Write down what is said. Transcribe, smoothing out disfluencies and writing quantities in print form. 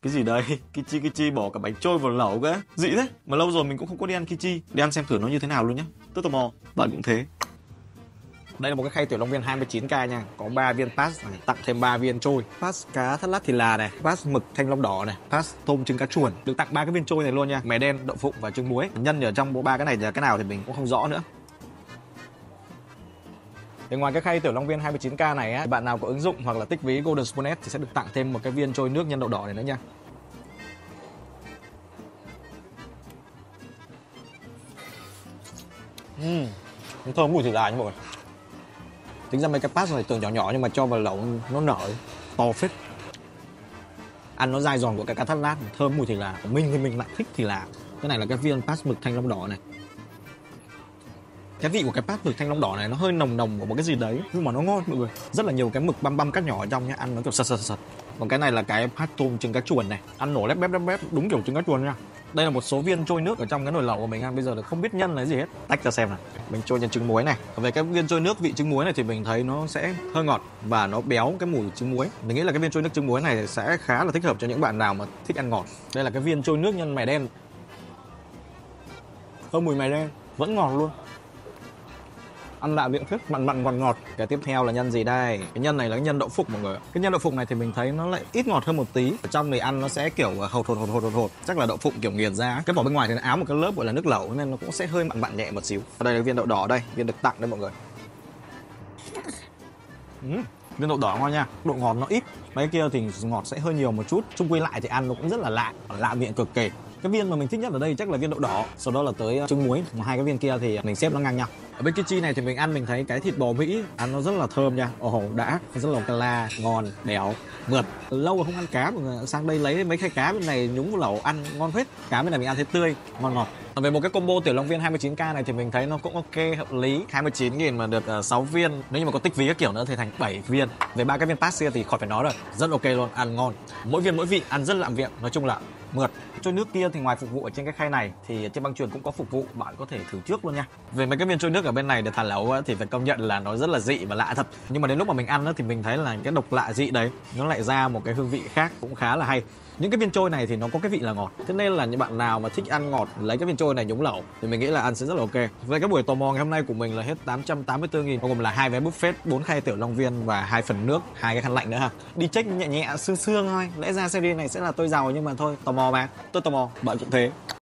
Cái gì đây? Kichi bỏ cả bánh trôi vào lẩu cơ. Dị thế. Mà lâu rồi mình cũng không có đi ăn kichi. Đi ăn xem thử nó như thế nào luôn nhá. Rất tò mò. Bạn cũng thế. Đây là một cái khay tiểu long viên 29k nha. Có 3 viên pass này, tặng thêm 3 viên trôi. Pass cá thắt lát thì là này, pass mực thanh long đỏ này, pass tôm trứng cá chuồn. Được tặng 3 cái viên trôi này luôn nha. Mè đen, đậu phụng và trứng muối. Nhân ở trong 3 cái này là cái nào thì mình cũng không rõ nữa. Thì ngoài cái khay tiểu long viên 29k này á, bạn nào có ứng dụng hoặc là tích ví Golden Spoonhead thì sẽ được tặng thêm một cái viên trôi nước nhân đậu đỏ này nữa nha. Nó thơm mùi thịt gà nha mọi người. Tính ra mấy cái pass này tưởng nhỏ nhỏ nhưng mà cho vào lẩu nó nở to phết. Ăn nó dai giòn của cái cá thắt lát, thơm mùi thịt gà. Mình thì mình lại thích thịt gà. Cái này là cái viên pass mực thanh long đỏ này. Cái vị của cái pass mực thanh long đỏ này nó hơi nồng của một cái gì đấy nhưng mà nó ngon mọi người. Rất là nhiều cái mực băm cắt nhỏ ở trong nhá, ăn nó kiểu sật. Còn cái này là cái pass tôm trứng cá chuồn này, ăn nổ lép bép đúng kiểu trứng cá chuồn nha. Đây là một số viên trôi nước ở trong cái nồi lẩu của mình ăn, bây giờ là không biết nhân là gì hết. Tách ra xem này. Mình trôi nhân trứng muối này. Về cái viên trôi nước vị trứng muối này thì mình thấy nó sẽ hơi ngọt và nó béo cái mùi trứng muối. Mình nghĩ là cái viên trôi nước trứng muối này sẽ khá là thích hợp cho những bạn nào mà thích ăn ngọt. Đây là cái viên trôi nước nhân mè đen. Thơm mùi mè đen, vẫn ngọt luôn. Ăn lạ miệng phết, mặn ngọt. Cái tiếp theo là nhân gì đây? Cái nhân này là cái nhân đậu phụng mọi người. Cái nhân đậu phụng này thì mình thấy nó lại ít ngọt hơn một tí. Ở trong thì ăn nó sẽ kiểu hột. Chắc là đậu phụng kiểu nghiền ra. Cái vỏ bên ngoài thì nó áo một cái lớp gọi là nước lẩu nên nó cũng sẽ hơi mặn nhẹ một xíu. Ở đây là viên đậu đỏ đây, viên được tặng đây mọi người. Viên đậu đỏ ngon nha, độ ngọt nó ít. Mấy kia thì ngọt sẽ hơi nhiều một chút. Chung quy lại thì ăn nó cũng rất là lạ miệng cực kỳ. Cái viên mà mình thích nhất ở đây chắc là viên đậu đỏ, sau đó là tới trứng muối. Hai cái viên kia thì mình xếp nó ngang nhau. Ở bên kichi này thì mình ăn mình thấy cái thịt bò Mỹ ăn nó rất là thơm nha. Đã, rất là cala, ngon, béo, mượt. Lâu rồi không ăn cá, mọi người sang đây lấy mấy khay cá bên này nhúng vào lẩu ăn ngon phết. Cá bên này mình ăn thấy tươi, ngon ngọt. Về một cái combo tiểu long viên 29k này thì mình thấy nó cũng ok, hợp lý. 29.000 mà được 6 viên. Nếu như mà có tích ví các kiểu nữa thì thành 7 viên. Về 3 cái viên pass kia thì khỏi phải nói rồi, rất ok luôn, ăn ngon. Mỗi viên mỗi vị ăn rất lạm miệng, nói chung là mượt. Trôi nước kia thì ngoài phục vụ ở trên cái khay này thì trên băng chuyền cũng có phục vụ, bạn có thể thử trước luôn nha. Về mấy cái viên trôi nước ở bên này để thả lẩu thì phải công nhận là nó rất là dị và lạ thật. Nhưng mà đến lúc mà mình ăn thì mình thấy là cái độc lạ dị đấy nó lại ra một cái hương vị khác cũng khá là hay. Những cái viên trôi này thì nó có cái vị là ngọt, thế nên là những bạn nào mà thích ăn ngọt lấy cái viên trôi này nhúng lẩu thì mình nghĩ là ăn sẽ rất là ok. Về cái buổi tò mò ngày hôm nay của mình là hết 884.000, bao gồm là 2 vé buffet, 4 khay tiểu long viên và 2 phần nước, 2 cái khăn lạnh nữa ha. Đi check nhẹ sương thôi, lẽ ra series này sẽ là tôi giàu nhưng mà thôi, tò mò mà, tôi tò mò, bạn cũng thế.